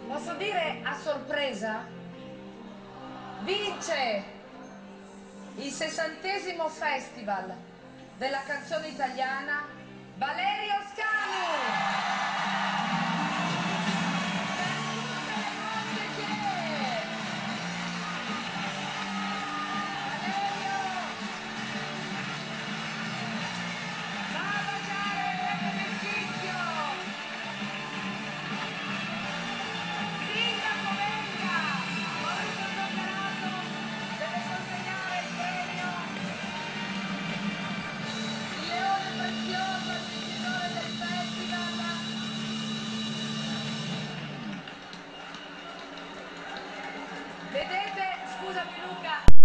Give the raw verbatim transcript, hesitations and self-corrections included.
Posso dire a sorpresa? Vince il sessantesimo Festival della canzone italiana Valerio Scanu! Vedete, scusami Luca.